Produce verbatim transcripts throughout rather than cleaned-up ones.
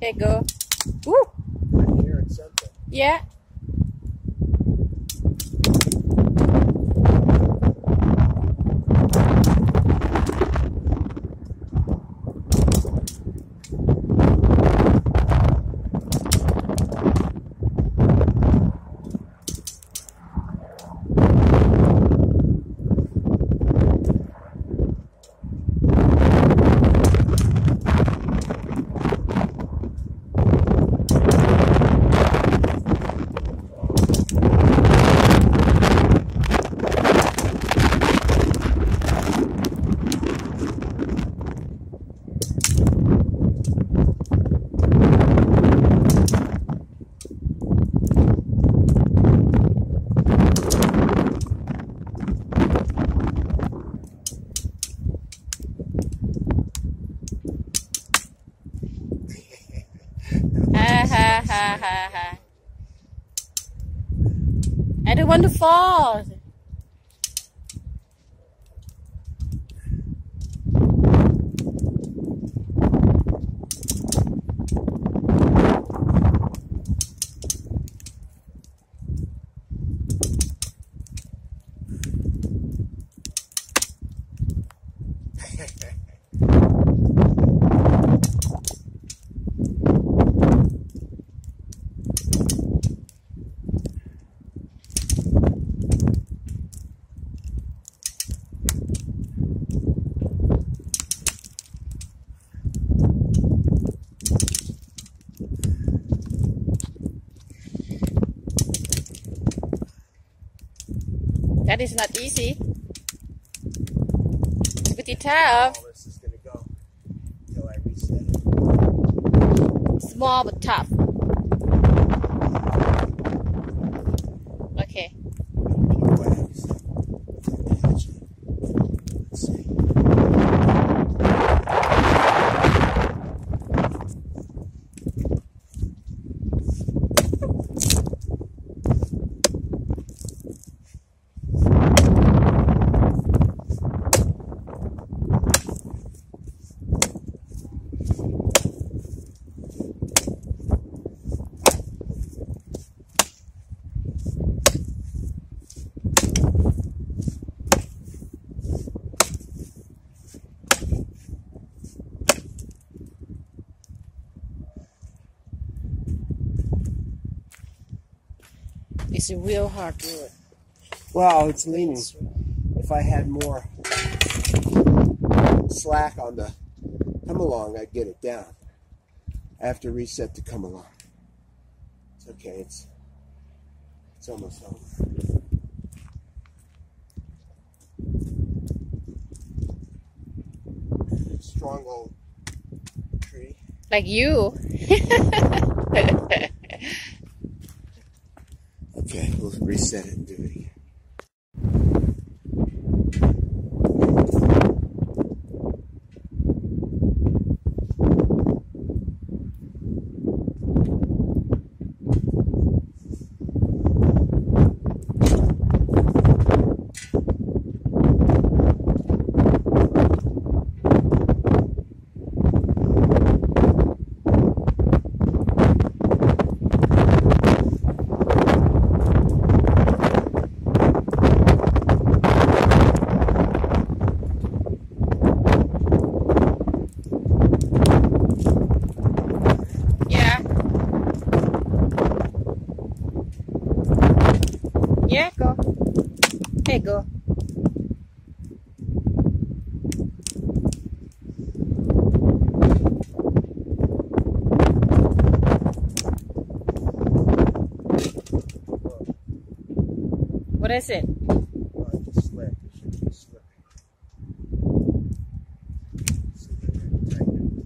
Okay, go. Woo! I'm hearing something. Yeah. Ha ha ha ha ha. I don't want to fall. That is not easy. It's pretty tough. All this is gonna go until I reset it. Small but tough. Okay. Wax. Let's see. It's a real hard wood. Well, it's leaning. If I had more slack on the come along, I'd get it down. I have to reset the come along. It's okay. It's it's almost over. Strong old tree. Like you. Okay, we'll reset it and do it again. Yeah, go. Hey, go. What is it? Oh, it's slip. It should be slipping. See if I can tighten it.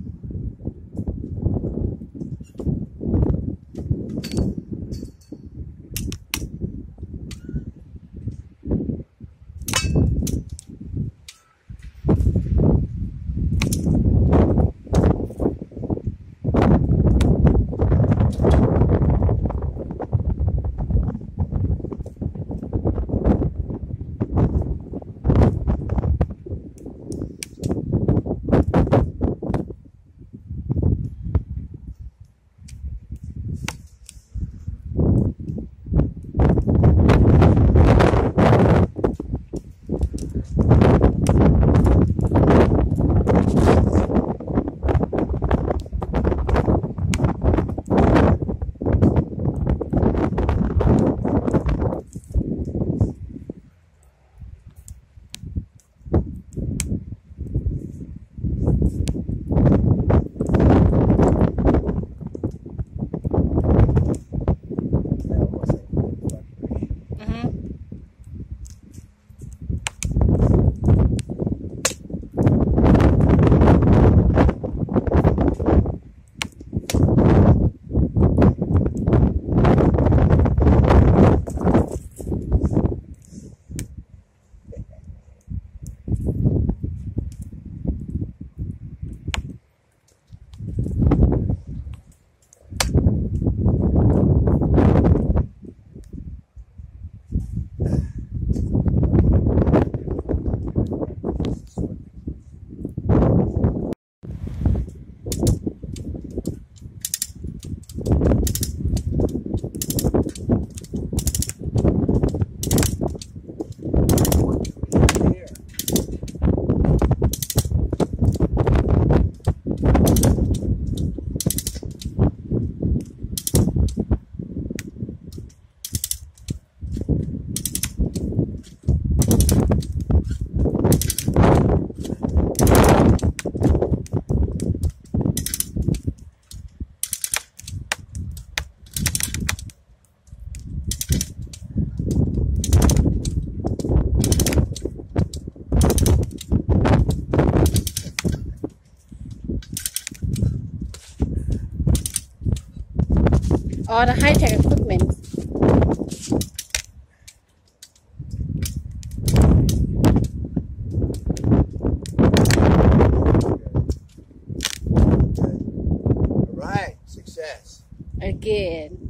all the high-tech equipment. All right, success. Again.